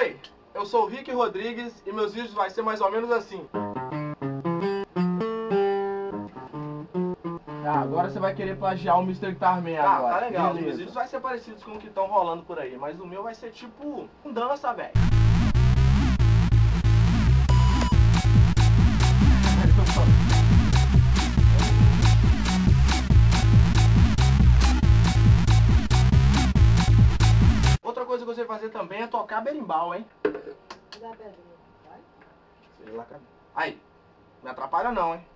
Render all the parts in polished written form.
Oi, eu sou o Rick Rodrigues e meus vídeos vai ser mais ou menos assim. Agora você vai querer plagiar o Mr. Tarman agora. Tá legal, beleza. os meus vídeos vai ser parecidos com o que estão rolando por aí, mas o meu vai ser tipo dança, velho. Outra coisa que você vai fazer também é tocar berimbau, hein? Sei lá, cadê? Aí, não me atrapalha não, hein?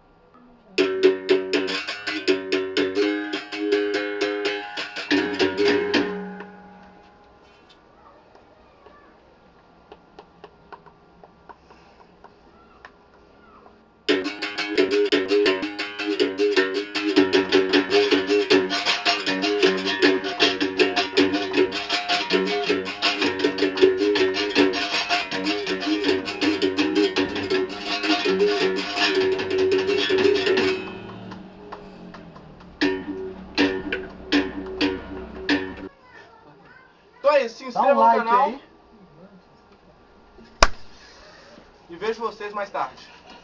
Então é isso, se inscreva no canal. E vejo vocês mais tarde.